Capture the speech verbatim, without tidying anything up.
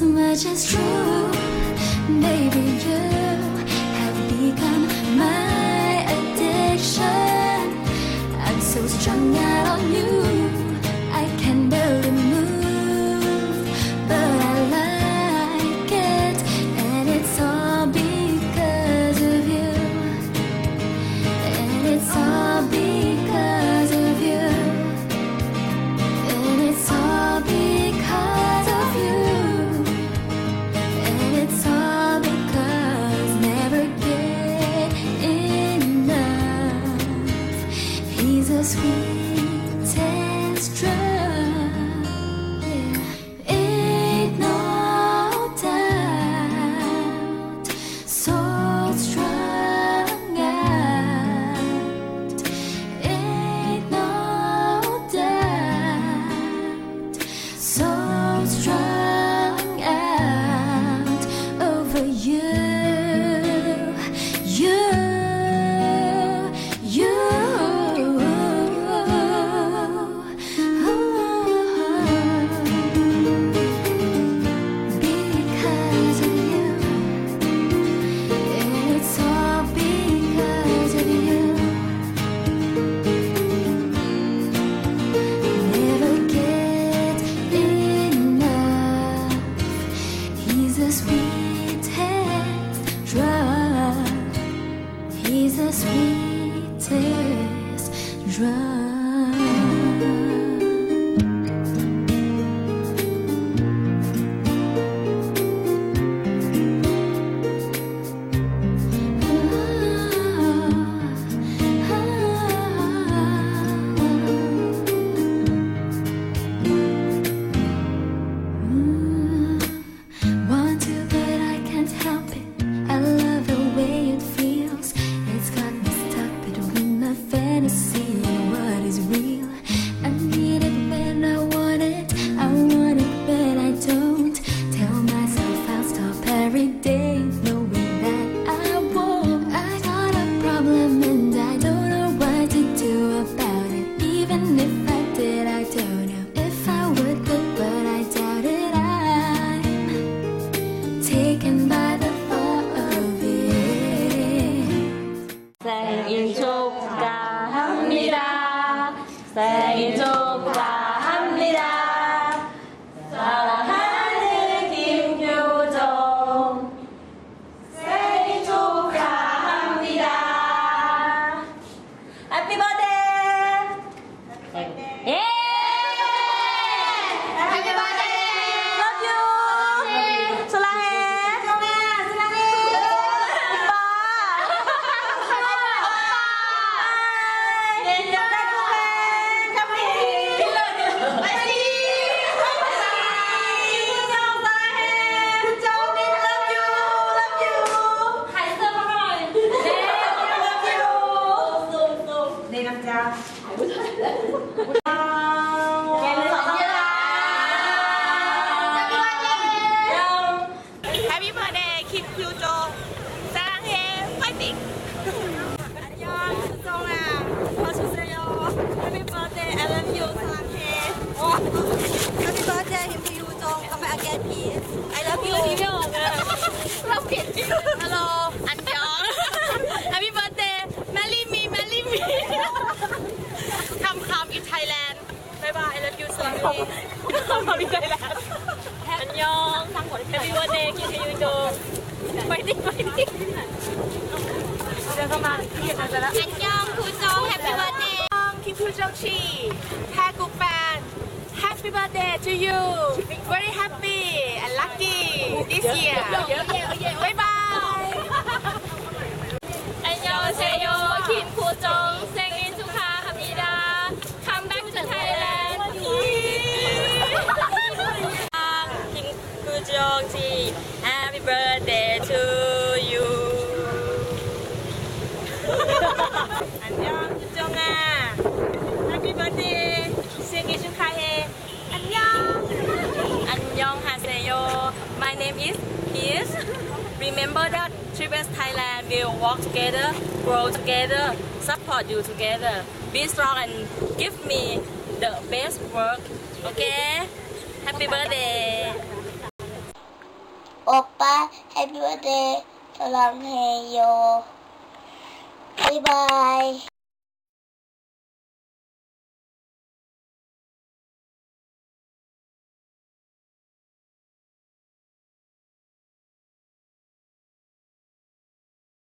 much as true. Baby, you have become my addiction. I'm so strung out on you, I can barely move, but I like it, and it's all because of you. And it's all because of you. And it's all because of you. And it's all because never get enough. He's the sweetest drug. Yeah. Ain't no doubt. So strung out. Ain't no doubt. So strung out over you. You. You. Because of you. It's all because of you. Never get enough. He's the sweetest drug. He's the sweetest drug. Want to, but I can't help it. I love the way it feels. It's got me stuck between my fantasy and what is real. I need it when I want it. I want it, but I don't. Tell myself I'll stop every day, knowing that I won't. I got a problem and I don't know what to do about it. Even if I did, I don't know if I would, but, but I doubt it. I'm taken by the thought of it. 생일 축하합니다. 생일 축하합니다. 사랑하는 김규정. 생일 축하합니다. Happy birthday. 예! Happy birthday. Love you. 사랑해. 정아, 사랑해. 오빠. 내년 달콤해. 참리. 파이팅. 김구정 사랑해. 정이 love you. Love you. 갈색 한번. 네, love you. 내 남자. Happy birthday, KimKyuJong. 사랑해, 파이팅. 안녕, 수정아. 봐주세요. Happy birthday, I love you. 사랑해. Happy birthday, KimKyuJong. Come again, please. I love you. Love it. Hello, 안녕. Happy birthday, marry me, marry me. Come, come in Thailand. Bye bye, I love you so much. Come in Thailand. 안녕. Happy birthday, KimKyuJong. 파이팅, 파이팅. 잠깐만, 이게 맞아라. 안녕, 구정. Happy birthday. KimKyuJong 씨. 태국 fan. Happy birthday to you. Very happy and lucky this year. Bye bye. 안녕하세요, 김구정. 생일 축하합니다. Come back to Thailand. 김구정 씨. Happy birthday to you. 안녕, 구정아. Happy birthday. 생일 축하해. 안녕. 안녕하세요. My name is Is. Remember that Triple S Thailand will work together, grow together, support you together. Be strong and give me the best work. Okay? Happy birthday. Oppa, happy birthday, salam heyo. Bye bye.